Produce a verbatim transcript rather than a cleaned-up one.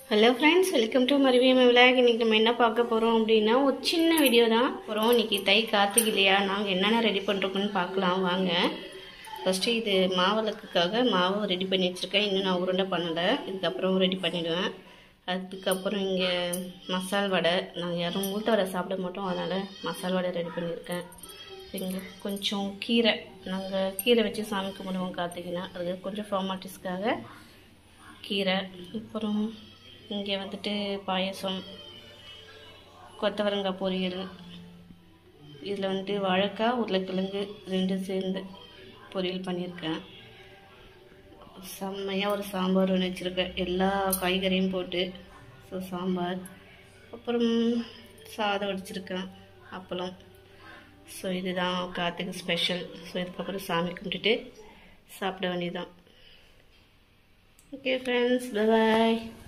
Hello friends, welcome to மறுபடியும் விளையாடி. இன்றைக்கி நம்ம என்ன பார்க்க போகிறோம் அப்படின்னா ஒரு சின்ன வீடியோ தான் போகிறோம். இன்றைக்கி தை கார்த்திகை இல்லையா, நாங்கள் என்னென்ன ரெடி பண்ணுறோம்னு பார்க்கலாம் வாங்க. ஃபஸ்ட்டு இது மாவிளக்குக்காக மாவு ரெடி பண்ணி வச்சுருக்கேன். இன்னும் நான் உருண்டை பண்ணலை, இதுக்கப்புறம் ரெடி பண்ணிவிடுவேன். அதுக்கப்புறம் இங்கே மசால் வடை, நாங்கள் யாரும் மூட்டை வடை சாப்பிட மாட்டோம், அதனால் மசால் வடை ரெடி பண்ணியிருக்கேன். இங்கே கொஞ்சம் கீரை, நாங்கள் கீரை வச்சு சாமி கும்பிடுவோம் கார்த்திகைனா, அது கொஞ்சம் ஃபார்மாலிட்டிஸ்க்காக கீரை. அப்புறம் இங்கே வந்துட்டு பாயசம், கொத்தவரங்காய் பொரியல், இதில் வந்துட்டு வாழைக்காய் உருளைக்கிழங்கு ரெண்டு சேர்ந்து பொரியல் பண்ணியிருக்கேன். செம்மையாக ஒரு சாம்பார் ஒன்று வச்சுருக்கேன், எல்லா காய்கறியும் போட்டு. ஸோ சாம்பார், அப்புறம் சாதம் வடிச்சிருக்கேன், அப்பளம். ஸோ இதுதான் கார்த்திகை ஸ்பெஷல். ஸோ இதுக்கப்புறம் சாமி கும்பிட்டுட்டு சாப்பிட வேண்டியதுதான். ஓகே ஃப்ரெண்ட்ஸ், பை பாய்.